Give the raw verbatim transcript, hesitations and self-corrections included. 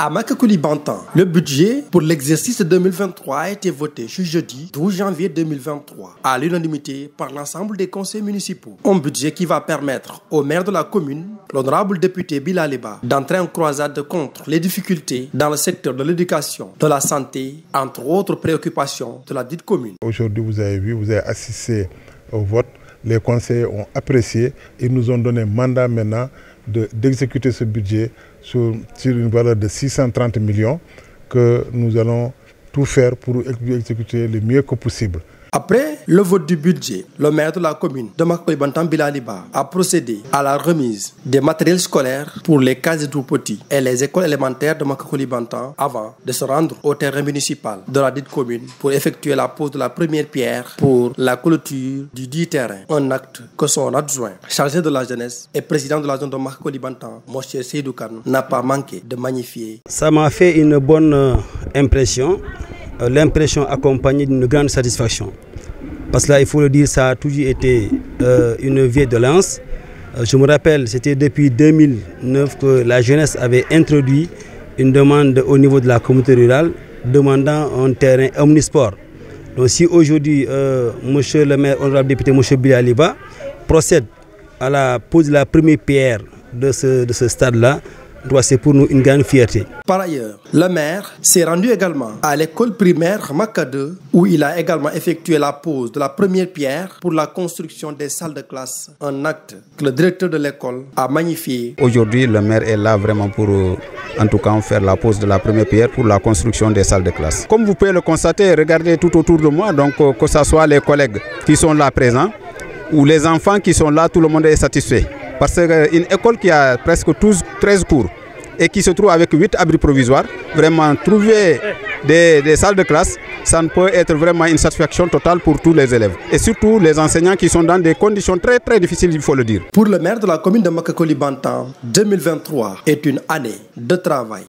À Makacouli-Bantan, le budget pour l'exercice deux mille vingt-trois a été voté ce jeudi douze janvier deux mille vingt-trois à l'unanimité par l'ensemble des conseils municipaux. Un budget qui va permettre au maire de la commune, l'honorable député Bilali Ba, d'entrer en croisade contre les difficultés dans le secteur de l'éducation, de la santé, entre autres préoccupations de la dite commune. Aujourd'hui, vous avez vu, vous avez assisté au vote. Les conseillers ont apprécié. Ils nous ont donné mandat maintenant de, d'exécuter ce budget sur, sur une valeur de six cent trente millions que nous allons tout faire pour exécuter le mieux que possible. Après le vote du budget, le maire de la commune de Makacouli-Bantan Bilali Ba a procédé à la remise des matériels scolaires pour les cases tout petits et les écoles élémentaires de Makacouli-Bantan avant de se rendre au terrain municipal de la dite commune pour effectuer la pose de la première pierre pour la clôture du dit terrain. Un acte que son adjoint chargé de la jeunesse et président de la zone de Makacouli-Bantan, M. Seydou Kane, n'a pas manqué de magnifier. Ça m'a fait une bonne impression. L'impression accompagnée d'une grande satisfaction. Parce que là, il faut le dire, ça a toujours été euh, une vieille doléance. Euh, je me rappelle, c'était depuis deux mille neuf que la jeunesse avait introduit une demande au niveau de la communauté rurale demandant un terrain omnisport. Donc si aujourd'hui, euh, monsieur le maire, honorable député, monsieur Bilali Ba, procède à la pose de la première pierre de ce, de ce stade-là, c'est pour nous une grande fierté. Par ailleurs, le maire s'est rendu également à l'école primaire Makade où il a également effectué la pose de la première pierre pour la construction des salles de classe, un acte que le directeur de l'école a magnifié. Aujourd'hui, le maire est là vraiment pour, en tout cas, faire la pose de la première pierre pour la construction des salles de classe. Comme vous pouvez le constater, regardez tout autour de moi, donc que ce soit les collègues qui sont là présents ou les enfants qui sont là, tout le monde est satisfait. Parce qu'une école qui a presque treize cours et qui se trouve avec huit abris provisoires, vraiment trouver des, des salles de classe, ça ne peut être vraiment une satisfaction totale pour tous les élèves. Et surtout les enseignants qui sont dans des conditions très très difficiles, il faut le dire. Pour le maire de la commune de Makacouli-Bantan, deux mille vingt-trois est une année de travail.